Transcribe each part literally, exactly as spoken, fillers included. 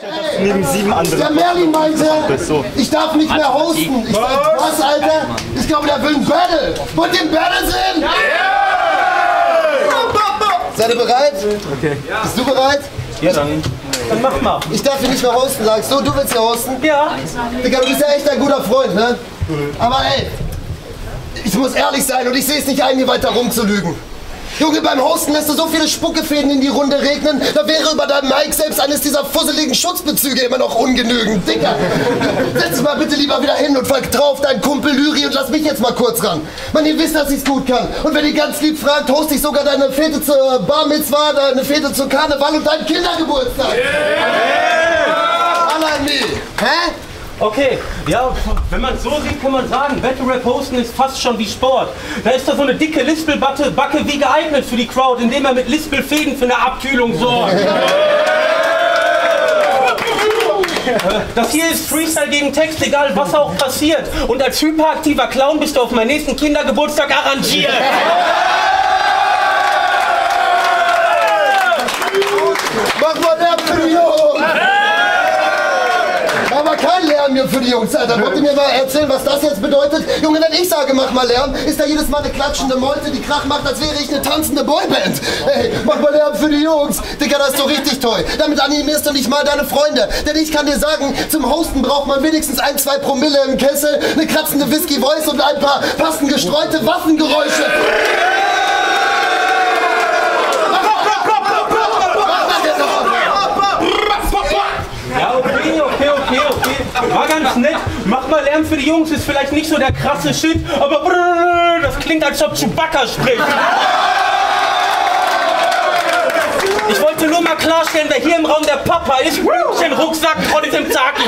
Neben sieben anderen. Der Merlin meinte, so. ich darf nicht mehr hosten. Ich sag, was, Alter? Ich glaube, der will ein Battle. Wollt ihr ein Battle sehen? Ja! Seid ihr bereit? Okay. Bist du bereit? Ja, dann. Dann mach mal. Ich darf hier nicht mehr hosten, sagst du? Du willst hier hosten? Ja. Digga, du bist ja echt ein guter Freund, ne? Aber ey, ich muss ehrlich sein und ich sehe es nicht ein, hier weiter rumzulügen. Junge, beim Hosten lässt du so viele Spuckefäden in die Runde regnen, da wäre über deinem Mic selbst eines dieser fusseligen Schutzbezüge immer noch ungenügend. Digga, setz dich mal bitte lieber wieder hin und vertrau auf deinen Kumpel Lyri und lass mich jetzt mal kurz ran. Man, ihr wisst, dass ich's gut kann. Und wenn ihr ganz lieb fragt, hoste ich sogar deine Fete zur Bar Mitzvah, deine Fete zur Karneval und deinen Kindergeburtstag. Yeah. Allein me. Hä? Okay, ja, wenn man es so sieht, kann man sagen, Battle Rap hosten ist fast schon wie Sport. Da ist da so eine dicke Lispelbacke Backe wie geeignet für die Crowd, indem er mit Lispelfäden für eine Abkühlung sorgt. Das hier ist Freestyle gegen Text, egal was auch passiert. Und als hyperaktiver Clown bist du auf meinen nächsten Kindergeburtstag arrangiert. Mach mal Lärm für die Jungs! Aber kein Lärm hier für die Jungs, Alter. Wollt ihr mir mal erzählen, was das jetzt bedeutet? Junge, wenn ich sage, mach mal Lärm, ist da jedes Mal eine klatschende Meute, die Krach macht, als wäre ich eine tanzende Boyband. Hey, mach mal Lärm für die Jungs. Digga, das ist doch richtig toll. Damit animierst du nicht mal deine Freunde. Denn ich kann dir sagen, zum Hosten braucht man wenigstens ein, zwei Promille im Kessel, eine kratzende Whisky-Voice und ein paar passend gestreute Waffengeräusche. Ja, okay, okay, okay, okay. War ganz nett. Mach mal Lärm für die Jungs, ist vielleicht nicht so der krasse Shit, aber brrr, das klingt, als ob Chewbacca spricht. Ich wollte nur mal klarstellen, wer hier im Raum der Papa ist, den Rucksack von diesem Zaki.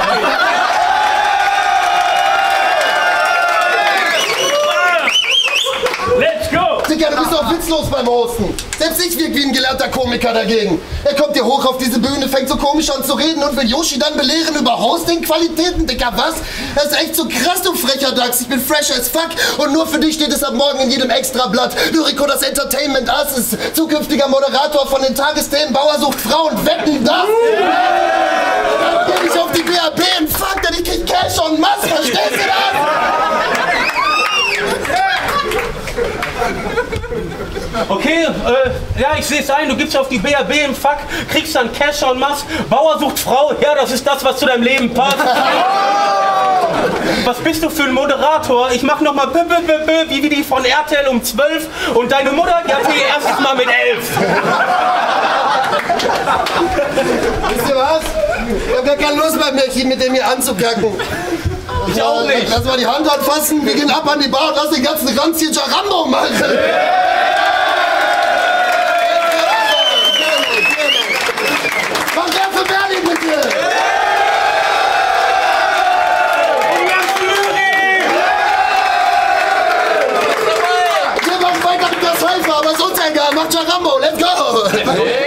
Let's go! Digga, du bist doch witzlos beim Hosten. Selbst ich wirke wie ein gelernter Komiker dagegen. Er kommt hier hoch auf diese Bühne, fängt so komisch an zu reden und will Yoshi dann belehren über Hosting-Qualitäten. Digga, was? Das ist echt so krass, du frecher Dachs. Ich bin fresh as fuck und nur für dich steht es ab morgen in jedem Extrablatt. Lyrico, das Entertainment Ass, ist zukünftiger Moderator von den Tagesthemen Bauer sucht Frauen. Wetten, das? Dann geh ich auf die B A B und fuck, denn ich krieg Cash und Mass. Verstehst du das? Okay, äh, ja, ich sehe es ein, du gibst auf die B A B im Fuck, kriegst dann Cash en masse, Bauer sucht Frau, ja, das ist das, was zu deinem Leben passt. Was bist du für ein Moderator? Ich mach nochmal b b b b wie die von R T L um zwölf und deine Mutter, die hat ihr erstes Mal mit elf. Wisst ihr was? Ich hab gar keine Lust beim Mädchen mit dem hier anzukacken. Ich auch nicht. Lass mal die Hand anfassen, wir gehen ab an die Bar und lass den ganzen Ranz hier Jarambo machen. Mach Lärm für Merlin, bitte! Wir machen weiter mit der Cypher, aber ist uns egal, mach Jarambo, let's go!